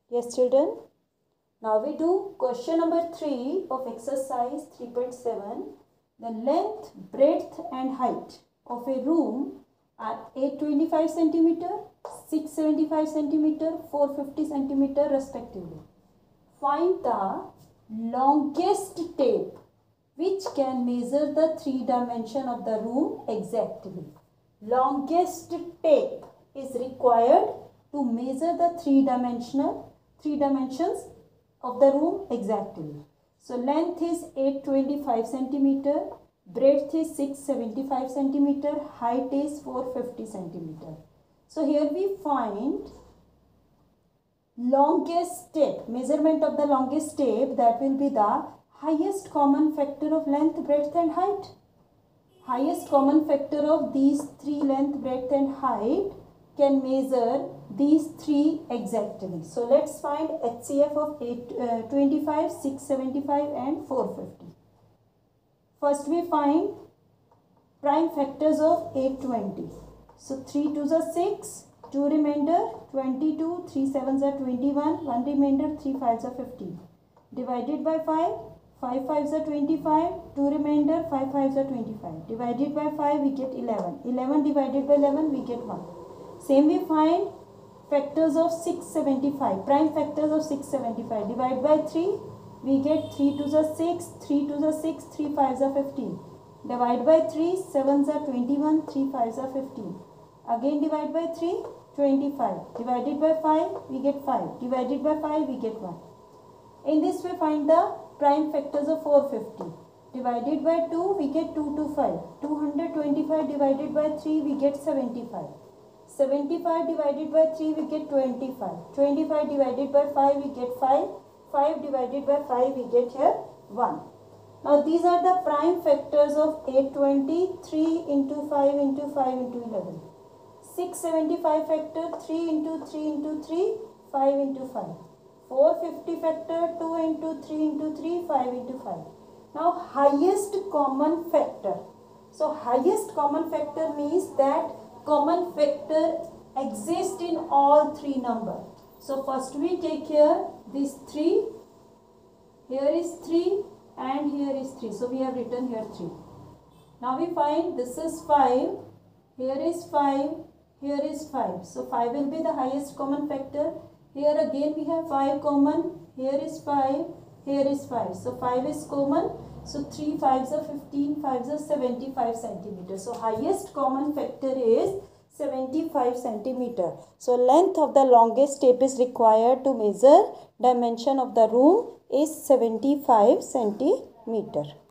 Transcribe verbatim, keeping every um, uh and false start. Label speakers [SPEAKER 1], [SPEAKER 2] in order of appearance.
[SPEAKER 1] Yes, children. Now we do question number three of exercise three point seven. The length, breadth and height of a room are eight hundred twenty-five centimeter, six hundred seventy-five centimeter, four hundred fifty centimeter respectively. Find the longest tape which can measure the three dimension of the room exactly. Longest tape is required to measure the three dimensional three dimensions of the room exactly. So length is eight hundred twenty-five centimeter, breadth is six hundred seventy-five centimeter, height is four hundred fifty centimeter. So here we find longest tape, measurement of the longest tape, that will be the highest common factor of length, breadth and height. Highest common factor of these three, length, breadth and height, can measure these three exactly. So let's find H C F of eight hundred twenty-five, six hundred seventy-five and four hundred fifty. First we find prime factors of eight hundred twenty. So three twos are six, two remainder twenty-two, three sevens are twenty-one, one remainder, three fives are fifteen. Divided by five, five fives are twenty-five, two remainder, five fives are twenty-five. Divided by five, we get eleven. eleven divided by eleven, we get one. Same we find factors of six hundred seventy-five, prime factors of six hundred seventy-five. Divide by three, we get three twos are six, three twos are six, three fives are fifteen. Divide by three, sevens are twenty-one, three fives are fifteen. Again divide by three, twenty-five. Divided by five, we get five. Divided by five, we get one. In this we find the prime factors of four hundred fifty. Divided by two, we get two hundred twenty-five. two hundred twenty-five divided by three, we get seventy-five. seventy-five divided by three, we get twenty-five. twenty-five divided by five, we get five. five divided by five, we get here one. Now these are the prime factors of eight hundred twenty, three into five into five into eleven. six hundred seventy-five factor, three into three into three, five into five. four hundred fifty factor, two into three into three, five into five. Now highest common factor. So highest common factor means that common factor exists in all three numbers. So first we take here this three, here is three and here is three. So we have written here three. Now we find this is five, here is five, here is five. So five will be the highest common factor. Here again we have five common, here is five, here is five. So five is common. So three fives are fifteen, fives are seventy-five centimeters. So highest common factor is seventy-five centimeter. So length of the longest tape is required to measure dimension of the room is seventy-five centimeter.